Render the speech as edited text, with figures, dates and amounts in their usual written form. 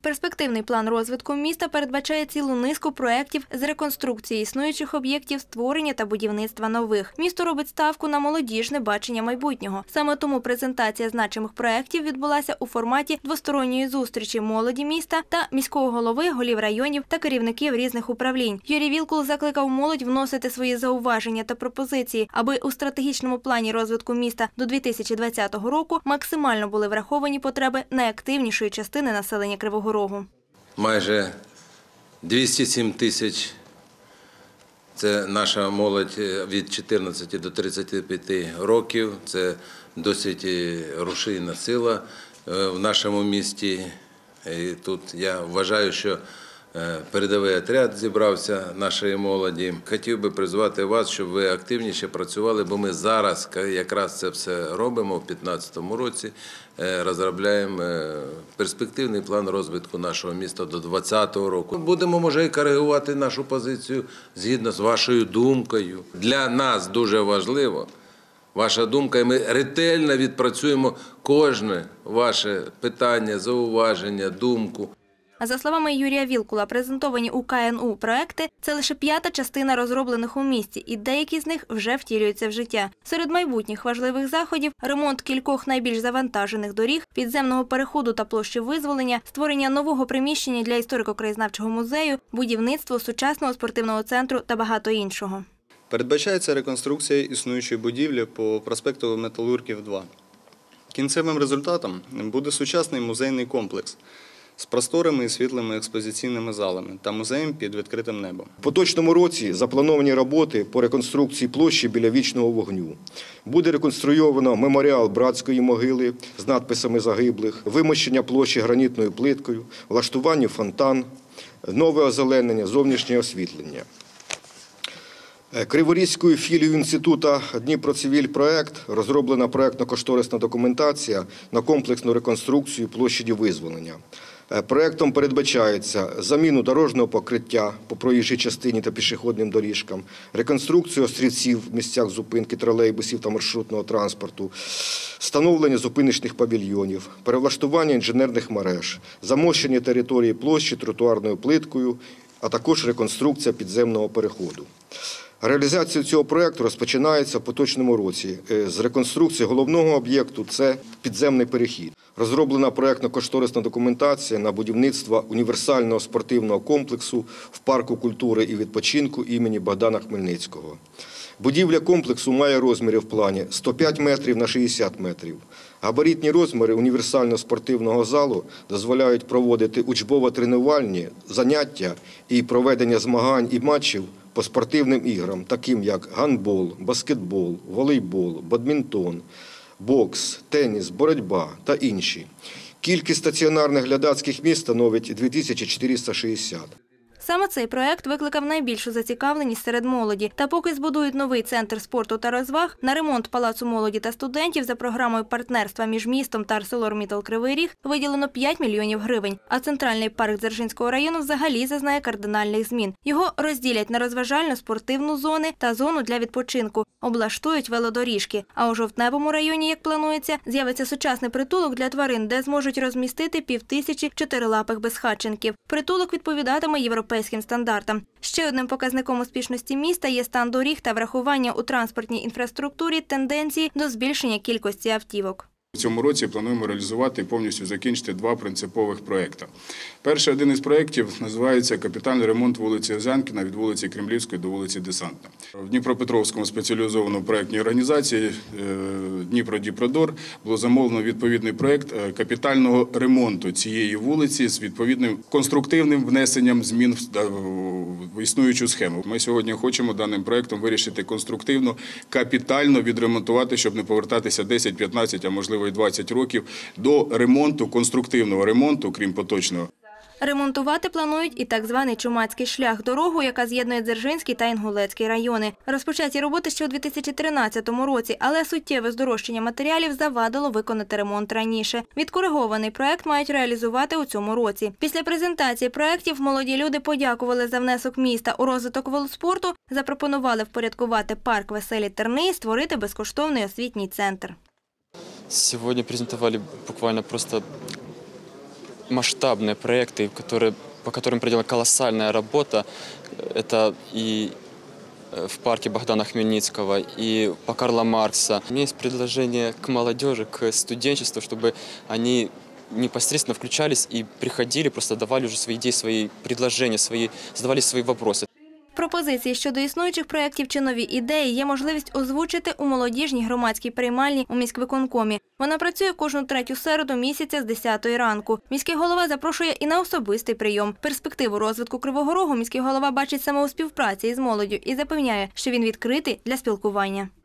Перспективний план розвитку міста передбачає цілу низку проєктів з реконструкції існуючих об'єктів, створення та будівництва нових. Місто робить ставку на молодіжне бачення майбутнього. Саме тому презентація значимих проєктів відбулася у форматі двосторонньої зустрічі молоді міста та міського голови, голів районів та керівників різних управлінь. Юрій Вілкул закликав молодь вносити свої зауваження та пропозиції, аби у стратегічному плані розвитку міста до 2020 року максимально були враховані потреби найактивнішої частини населення Кривого Рогу. Майже 207 тисяч – це наша молодь від 14 до 35 років. Це досить рушійна сила в нашому місті. І тут я вважаю, що передовий отряд зібрався нашої молоді. Хотів би призвати вас, щоб ви активніше працювали, бо ми зараз якраз це все робимо в 2015 році, розробляємо перспективний план розвитку нашого міста до 2020 року. Будемо, може, і коригувати нашу позицію згідно з вашою думкою. Для нас дуже важливо ваша думка, і ми ретельно відпрацюємо кожне ваше питання, зауваження, думку. А за словами Юрія Вілкула, презентовані у КНУ проекти – це лише 5-та частина розроблених у місті, і деякі з них вже втілюються в життя. Серед майбутніх важливих заходів – ремонт кількох найбільш завантажених доріг, підземного переходу та площі Визволення, створення нового приміщення для історико-краєзнавчого музею, будівництво сучасного спортивного центру та багато іншого. Передбачається реконструкція існуючої будівлі по проспекту Металургів, 2. Кінцевим результатом буде сучасний музейний комплекс з просторими і світлими експозиційними залами та музеєм під відкритим небом. У поточному році заплановані роботи по реконструкції площі біля Вічного вогню. Буде реконструйовано меморіал братської могили з надписами загиблих, вимощення площі гранітною плиткою, влаштування фонтан, нове озеленення, зовнішнє освітлення. Криворізькою філією інституту «Дніпроцивільпроект» розроблена проєктно-кошторисна документація на комплексну реконструкцію площі Визволення. Проєктом передбачається заміну дорожнього покриття по проїжджій частині та пішохідним доріжкам, реконструкцію острівців в місцях зупинки тролейбусів та маршрутного транспорту, встановлення зупиночних павільйонів, перевлаштування інженерних мереж, замощення території площі тротуарною плиткою, а також реконструкція підземного переходу. Реалізація цього проєкту розпочинається в поточному році з реконструкції головного об'єкту – це підземний перехід. Розроблена проєктно-кошторисна документація на будівництво універсального спортивного комплексу в парку культури і відпочинку імені Богдана Хмельницького. Будівля комплексу має розміри в плані 105 метрів на 60 метрів. Габаритні розміри універсального спортивного залу дозволяють проводити учбово-тренувальні заняття і проведення змагань і матчів по спортивним іграм, таким як гандбол, баскетбол, волейбол, бадмінтон, бокс, теніс, боротьба та інші. Кількість стаціонарних глядацьких місць становить 2460. Саме цей проєкт викликав найбільшу зацікавленість серед молоді. Та поки збудують новий центр спорту та розваг, на ремонт Палацу молоді та студентів за програмою партнерства між містом та ArcelorMittal Кривий Ріг виділено 5 мільйонів гривень. А центральний парк Дзержинського району взагалі зазнає кардинальних змін. Його розділять на розважально-спортивну зони та зону для відпочинку. Облаштують велодоріжки. А у Жовтневому районі, як планується, з'явиться сучасний притулок для тварин, де зможуть розмістити 5000 чотирилапих безхатченків. Притулок відповідатиме європейським стандартам. Ще одним показником успішності міста є стан доріг та врахування у транспортній інфраструктурі тенденції до збільшення кількості автівок. В цьому році плануємо реалізувати і повністю закінчити 2 принципових проєкти. Перший один із проєктів називається «Капітальний ремонт вулиці Озянкіна від вулиці Кремлівської до вулиці Десантна». В Дніпропетровському спеціалізованому проєктній організації «Дніпро-Діпродор» було замовлено відповідний проєкт капітального ремонту цієї вулиці з відповідним конструктивним внесенням змін в існуючу схему. Ми сьогодні хочемо даним проєктом вирішити конструктивно, капітально відремонтувати, щоб не повертатися 10-15, а можливо і 20 років до ремонту, конструктивного ремонту, крім поточного. Ремонтувати планують і так званий Чумацький шлях – дорогу, яка з'єднує Дзержинський та Інгулецький райони. Розпочаті роботи ще у 2013 році, але суттєве здорожчання матеріалів завадило виконати ремонт раніше. Відкоригований проєкт мають реалізувати у цьому році. Після презентації проєктів молоді люди подякували за внесок міста у розвиток велоспорту, запропонували впорядкувати парк «Веселі Терни» і створити безкоштовний освітній центр. Сегодня презентовали буквально просто масштабные проекты, по которым проделана колоссальная работа. Это и в парке Богдана Хмельницкого, и по Карла Маркса. У меня есть предложение к молодежи, к студенчеству, чтобы они непосредственно включались и приходили, просто давали уже свои идеи, свои предложения, задавали свои вопросы. Пропозиції щодо існуючих проєктів чи нові ідеї є можливість озвучити у молодіжній громадській приймальні у міськвиконкомі. Вона працює кожну третю середу місяця з 10-ї ранку. Міський голова запрошує і на особистий прийом. Перспективу розвитку Кривого Рогу міський голова бачить саме у співпраці із молоддю і запевняє, що він відкритий для спілкування.